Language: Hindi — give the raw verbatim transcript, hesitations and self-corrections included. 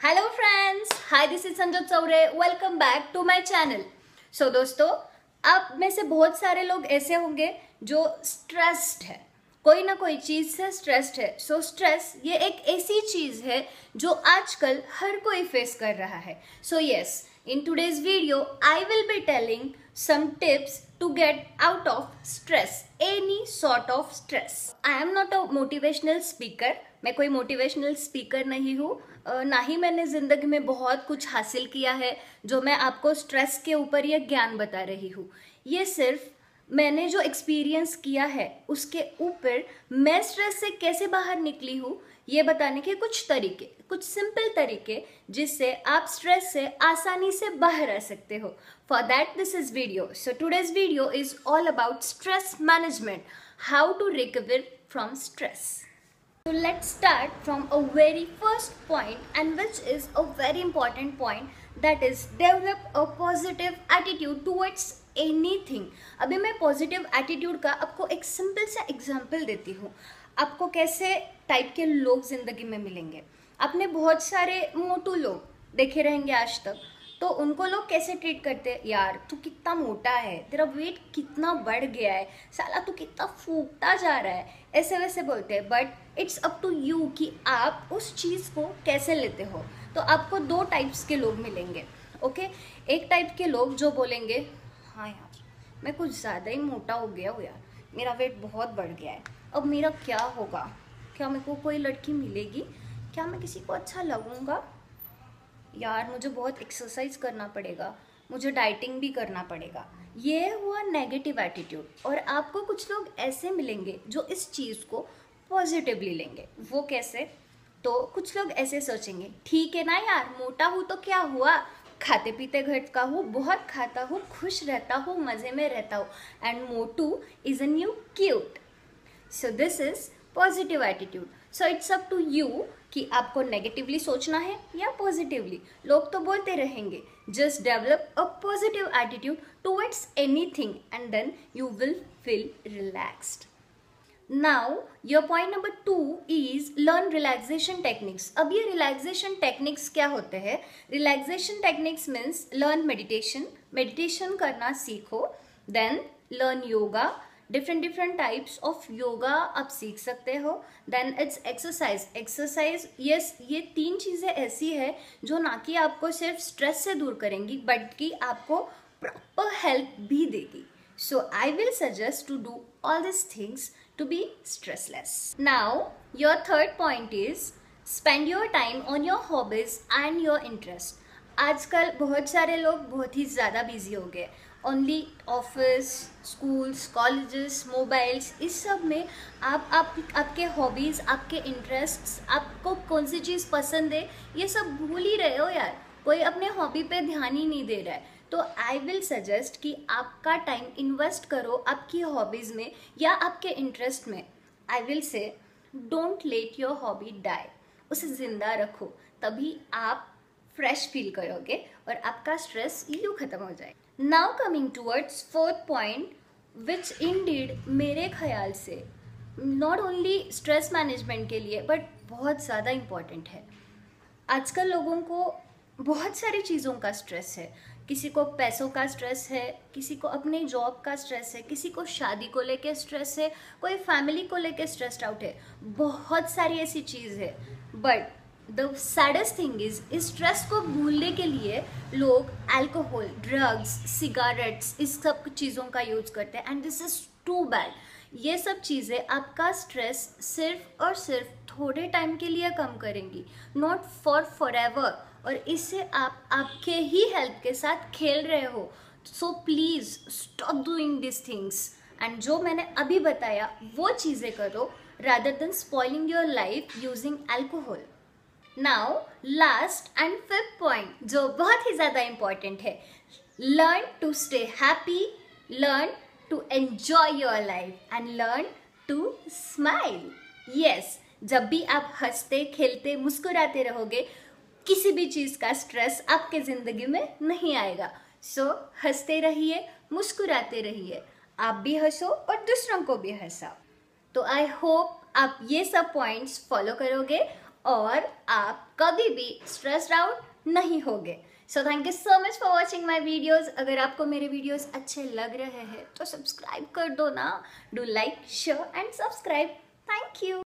Hello friends, hi this is Sanjot Chaure. Welcome back to my channel. So दोस्तों, आप में से बहुत सारे लोग ऐसे होंगे जो स्ट्रेस्ड है, कोई ना कोई चीज से स्ट्रेस्ड है। सो so, स्ट्रेस ये एक ऐसी चीज है जो आजकल हर कोई फेस कर रहा है। So yes, in today's video I will be telling some tips to get out of stress, any sort of stress. I am not a motivational speaker. मैं कोई motivational speaker नहीं हूँ, ना ही मैंने जिंदगी में बहुत कुछ हासिल किया है जो मैं आपको स्ट्रेस के ऊपर ये ज्ञान बता रही हूँ। ये सिर्फ मैंने जो एक्सपीरियंस किया है उसके ऊपर मैं स्ट्रेस से कैसे बाहर निकली हूँ ये बताने के कुछ तरीके, कुछ सिंपल तरीके जिससे आप स्ट्रेस से आसानी से बाहर आ सकते हो। For that this is video. So today's video is all about stress management, how to recover from stress. So let's start from a very first point, and which is a very important point, that is develop a positive attitude towards anything. अभी मैं positive attitude का आपको एक simple सा example देती हूँ। आपको कैसे टाइप के लोग जिंदगी में मिलेंगे। आपने बहुत सारे मोटू लोग देखे रहेंगे आज तक, तो उनको लोग कैसे ट्रीट करते हैं, यार तू कितना मोटा है, तेरा वेट कितना बढ़ गया है, साला तू कितना फूकता जा रहा है, ऐसे वैसे बोलते हैं। But it's up to you कि आप उस चीज़ को कैसे लेते हो। तो आपको दो टाइप्स के लोग मिलेंगे। ओके, एक टाइप के लोग जो बोलेंगे हाँ यार मैं कुछ ज़्यादा ही मोटा हो गया हूँ यार, मेरा वेट बहुत बढ़ गया है, अब मेरा क्या होगा, क्या मेरे को कोई लड़की मिलेगी, क्या मैं किसी को अच्छा लगूंगा, यार मुझे बहुत एक्सरसाइज करना पड़ेगा, मुझे डाइटिंग भी करना पड़ेगा। ये हुआ नेगेटिव एटीट्यूड। और आपको कुछ लोग ऐसे मिलेंगे जो इस चीज़ को पॉजिटिवली लेंगे। वो कैसे? तो कुछ लोग ऐसे सोचेंगे, ठीक है ना यार, मोटा हूँ तो क्या हुआ, खाते पीते घर का हूँ, बहुत खाता हूँ, खुश रहता हूँ, मज़े में रहता हूँ, एंड मोटू is a new cute. So this is positive attitude. So it's up to you कि आपको नेगेटिवली सोचना है या पॉजिटिवली। लोग तो बोलते रहेंगे, just develop a positive attitude towards anything and then you will feel relaxed. Now your point number two is learn relaxation techniques. अब ये रिलैक्सेशन टेक्निक्स क्या होते हैं? Relaxation techniques means learn meditation, meditation करना सीखो, then learn yoga, different different types of yoga आप सीख सकते हो। Then it's exercise, exercise yes, ये तीन चीज़ें ऐसी है जो ना कि आपको सिर्फ स्ट्रेस से दूर करेंगी बट कि आपको प्रॉपर हेल्प भी देगी। So I will suggest to do all this things to be stressless. Now your third point is spend your time on your hobbies and your interest. आजकल बहुत सारे लोग बहुत ही ज़्यादा बिजी हो गए, only office, schools, colleges, mobiles, इस सब में आप आप आपके हॉबीज़, आपके इंटरेस्ट्स, आपको कौन सी चीज़ पसंद है, ये सब भूल ही रहे हो यार। कोई अपने हॉबी पे ध्यान ही नहीं दे रहा है। तो आई विल सजेस्ट कि आपका टाइम इन्वेस्ट करो आपकी हॉबीज़ में या आपके इंटरेस्ट में। I will say don't let your hobby die, उसे ज़िंदा रखो, तभी आप फ्रेश फील करोगे और आपका स्ट्रेस यूँ ख़त्म हो जाए। Now coming towards fourth point, which indeed मेरे ख्याल से नॉट ओनली स्ट्रेस मैनेजमेंट के लिए बट बहुत ज़्यादा इम्पॉर्टेंट है। आजकल लोगों को बहुत सारी चीज़ों का स्ट्रेस है। किसी को पैसों का स्ट्रेस है, किसी को अपने जॉब का स्ट्रेस है, किसी को शादी को लेके स्ट्रेस है, कोई फैमिली को लेके स्ट्रेस्ड आउट है, बहुत सारी ऐसी चीज़ है। But the saddest thing is, इस स्ट्रेस को भूलने के लिए लोग अल्कोहल, ड्रग्स, सिगारेट्स, इस सब चीज़ों का यूज करते हैं, and this is too bad. ये सब चीज़ें आपका स्ट्रेस सिर्फ और सिर्फ थोड़े टाइम के लिए कम करेंगी, नॉट फॉर फॉरएवर। और इससे आप आपके ही हेल्थ के साथ खेल रहे हो। So please stop doing this things, and जो मैंने अभी बताया वो चीज़ें करो rather than spoiling your life using alcohol. Now last and fifth point जो बहुत ही ज़्यादा इम्पॉर्टेंट है, learn to stay happy, learn to enjoy your life and learn to smile. Yes, जब भी आप हंसते खेलते मुस्कुराते रहोगे, किसी भी चीज़ का स्ट्रेस आपके ज़िंदगी में नहीं आएगा। सो so, हंसते रहिए, मुस्कुराते रहिए, आप भी हंसो और दूसरों को भी हंसाओ। तो आई होप आप ये सब पॉइंट्स फॉलो करोगे और आप कभी भी स्ट्रेस्ड आउट नहीं होगे। So thank you so much for watching my videos. अगर आपको मेरे वीडियोज़ अच्छे लग रहे हैं तो सब्सक्राइब कर दो ना। Do like share and subscribe. Thank you.